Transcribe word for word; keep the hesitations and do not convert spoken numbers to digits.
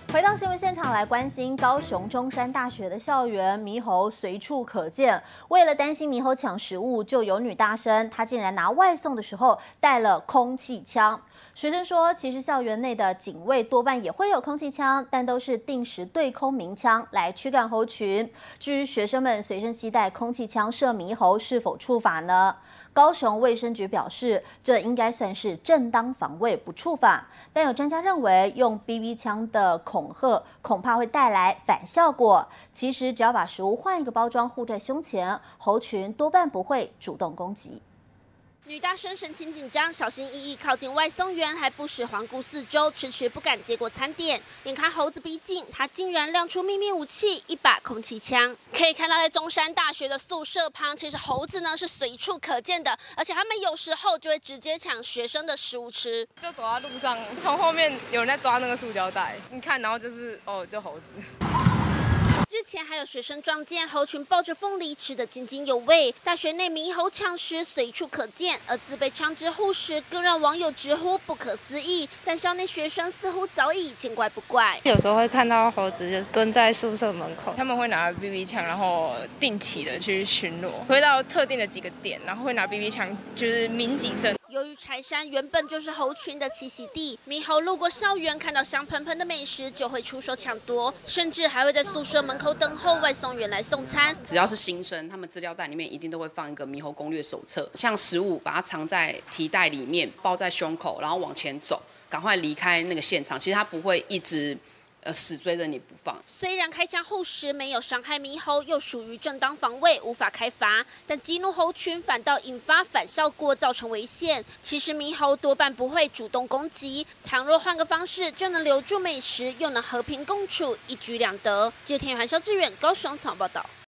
回到新闻现场来关心高雄中山大学的校园，猕猴随处可见。为了担心猕猴抢食物，就有女大生她竟然拿外送的时候带了空气枪。学生说，其实校园内的警卫多半也会有空气枪，但都是定时对空鸣枪来驱赶猴群。至于学生们随身携带空气枪射猕猴是否触法呢？高雄卫生局表示，这应该算是正当防卫，不触法。但有专家认为，用 B B 枪的恐吓恐怕会带来反效果。其实，只要把食物换一个包装护在胸前，猴群多半不会主动攻击。 女大生神情紧张，小心翼翼靠近外送员，还不时环顾四周，迟迟不敢接过餐点。眼看猴子逼近，她竟然亮出秘密武器——一把空气枪。可以看到，在中山大学的宿舍旁，其实猴子呢是随处可见的，而且他们有时候就会直接抢学生的食物吃。 就走在路上，从后面有人在抓那个塑胶袋，你看，然后就是哦，就猴子。 日前还有学生撞见猴群抱着凤梨吃得津津有味，大学内猕猴抢食随处可见，而自备枪支护食更让网友直呼不可思议。但校内学生似乎早已见怪不怪， 有时候会看到猴子就蹲在宿舍门口， 他们会拿 B B 枪，然后定期的去巡逻，会到特定的几个点，然后会拿 B B 枪就是鸣几声。 由于柴山原本就是猴群的栖息地，猕猴路过校园看到香喷喷的美食就会出手抢夺，甚至还会在宿舍门口等候外送员来送餐。 只要是新生，他们资料袋里面一定都会放一个猕猴攻略手册，像食物把它藏在提袋里面，抱在胸口，然后往前走，赶快离开那个现场。其实它不会一直呃死追着你不放。 虽然开枪护食没有伤害猕猴，又属于正当防卫，无法开罚，但激怒猴群反倒引发反效果，造成危险。其实猕猴多半不会主动攻击，倘若换个方式，就能留住美食，又能和平共处，一举两得。记者田宇涵、肖志远高雄采访报道。